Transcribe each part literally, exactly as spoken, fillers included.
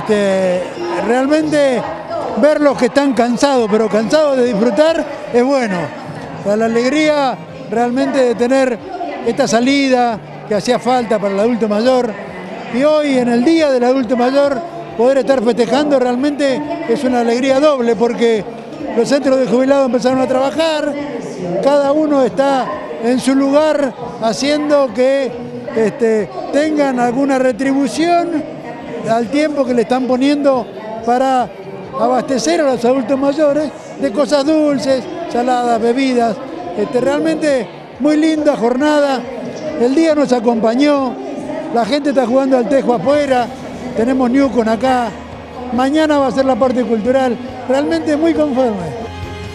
Este, realmente verlos que están cansados, pero cansados de disfrutar, es bueno. O sea, la alegría realmente de tener esta salida que hacía falta para el adulto mayor. Y hoy, en el Día del Adulto Mayor, poder estar festejando realmente es una alegría doble, porque los centros de jubilados empezaron a trabajar, cada uno está en su lugar haciendo que este, tengan alguna retribución al tiempo que le están poniendo para abastecer a los adultos mayores de cosas dulces, saladas, bebidas. Este, realmente muy linda jornada, el día nos acompañó, la gente está jugando al tejo afuera, tenemos Newcon acá, mañana va a ser la parte cultural, realmente muy conforme.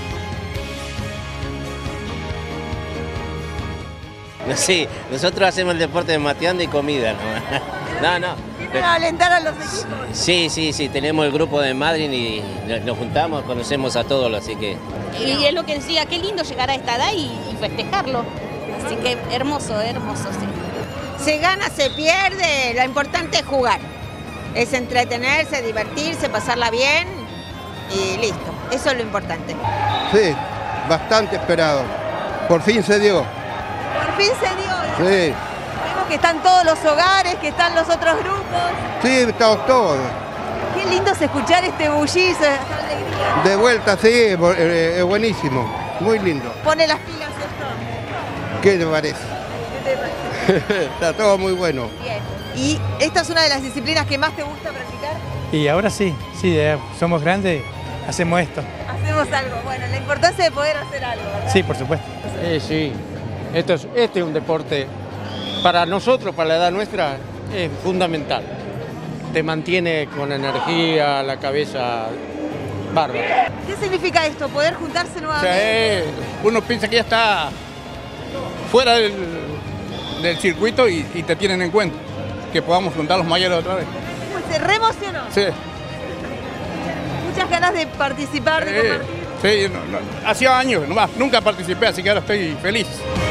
Sí, nosotros hacemos el deporte de mateando y comida, ¿no? No, no. ¿Vienen a alentar a los equipos? Sí, sí, sí, tenemos el grupo de Madrid y nos juntamos, conocemos a todos, así que... Y es lo que decía, qué lindo llegar a esta edad y, y festejarlo. Así que hermoso, hermoso, sí. Se gana, se pierde, lo importante es jugar. Es entretenerse, divertirse, pasarla bien y listo. Eso es lo importante. Sí, bastante esperado. Por fin se dio. Por fin se dio. Sí. Vemos que están todos los hogares, que están los otros grupos. Sí, estamos todos. Qué lindo es escuchar este bullicio, esta alegría. De vuelta, sí, es buenísimo. Muy lindo. Pone las pilas esto. ¿Qué te parece? ¿Qué te parece? Está todo muy bueno. Bien. ¿Y esta es una de las disciplinas que más te gusta practicar? Y ahora sí, sí, ya somos grandes, hacemos esto. Hacemos algo. Bueno, la importancia de poder hacer algo, ¿verdad? Sí, por supuesto. Eh, sí, esto es, este es un deporte, para nosotros, para la edad nuestra, es fundamental. Te mantiene con energía, la cabeza bárbara. ¿Qué significa esto? ¿Poder juntarse O nuevamente? sea, eh, uno piensa que ya está fuera del, del circuito y, y te tienen en cuenta, que podamos juntar los mayores otra vez. ¿Se re emocionó? Sí. Muchas ganas de participar, de Eh, compartir. sí, no, no, hacía años nomás, nunca participé, así que ahora estoy feliz.